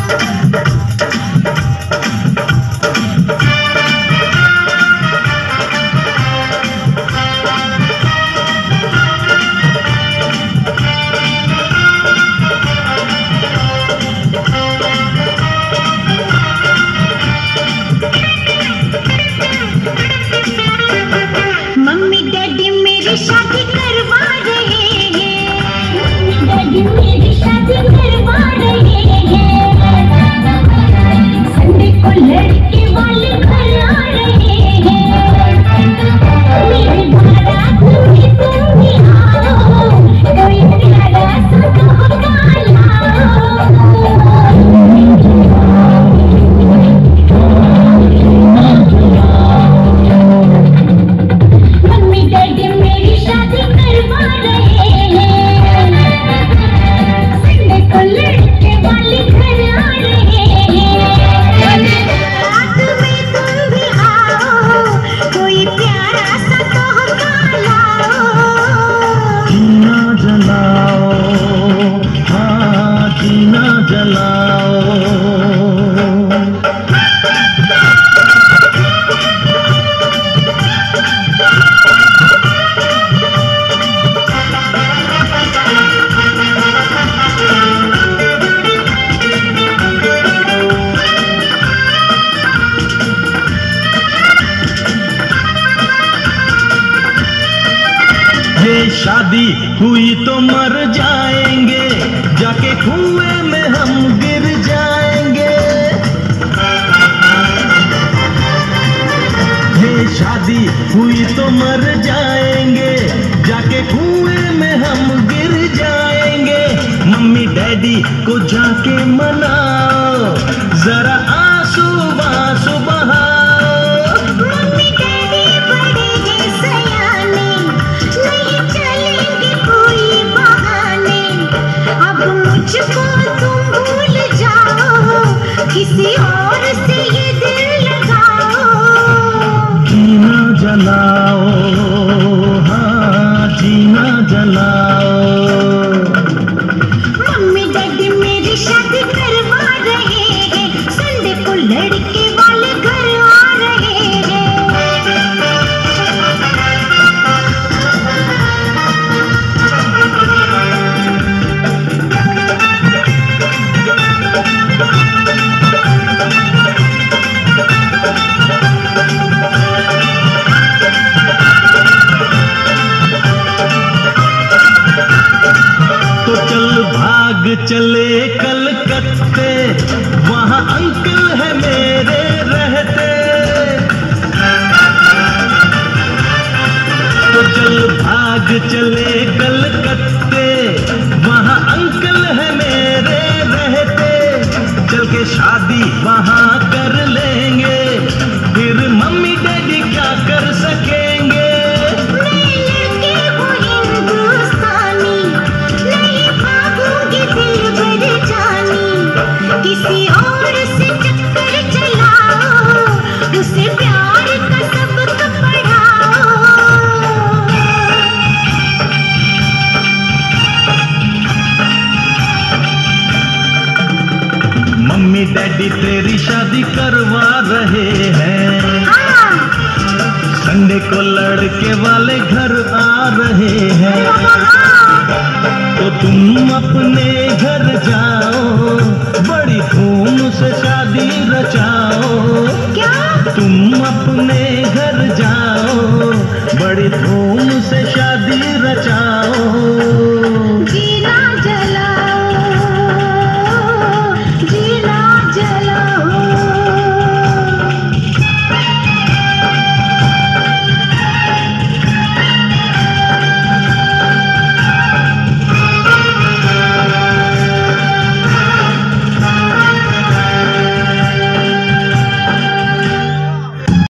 शादी करवा रहे हैं, डैडी मेरी शादी करवा रहे हैं। संडे को लड़के वाले घर आ रहे हैं। मेरे बारात में तुम भी आओ, कोई प्यारा सा तोहफा लाओ। मम्मी डैडी मेरी शादी करवा रहे हैं, संडे को लड़के वाले घर आ रहे हैं। रात में तुम भी आओ, कोई प्यारा सा तोहफा लाओ। जीना जलाओ, हाँ जीना जलाओ। ये शादी हुई तो मर जाएंगे, जाके कुएं में हम गिर जाएंगे। ये शादी हुई तो मर जाएंगे, जाके कुएं में हम गिर जाएंगे। मम्मी डैडी को जाके मनाओ, जरा आंसू आंसू बहाओ। मम्मी डैडी बड़े हैं सयाने, नहीं चलेंगे कोई बहाने। अब मुझको तुम भूल जाओ, किसी और से ये दिल लगाओ। जीना जलाओ, हाँ जीना जलाओ। मम्मी डैडी मेरी शादी करवा रहे हैं, संडे को लड़के वाले घर आ रहे हैं। तो चल भाग चले कलकत्ते, वहाँ अंकल है मेरे रहते। तो चल भाग चले कलकत्ते, वहाँ अंकल है मेरे रहते। चल के शादी वहाँ कर लेंगे, फिर मम्मी डैडी क्या कर सकेंगे। मैं लड़के हूँ हिंदुस्तानी, नहीं भागूंगी दिल भर जानी। किसी और से चक्कर चलाओ, उसे प्यार का सबक पढ़ाओ। मम्मी डैडी तेरी शादी करवा रहे हैं, हाँ, संडे को लड़के वाले घर आ रहे हैं। तो तुम अपने घर जाओ, बड़ी धूम से शादी रचाओ। क्या? तुम अपने घर जाओ, बड़ी धूम